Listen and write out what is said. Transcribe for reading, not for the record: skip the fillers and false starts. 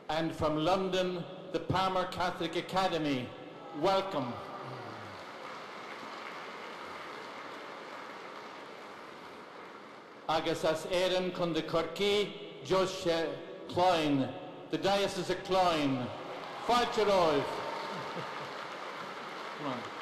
and from London, the Palmer Catholic Academy. Welcome. Agus as Éireann chun de Corcaigh, Josh Cloyne, the Diocese of Cloyne. Fáilte romhaibh. Come on.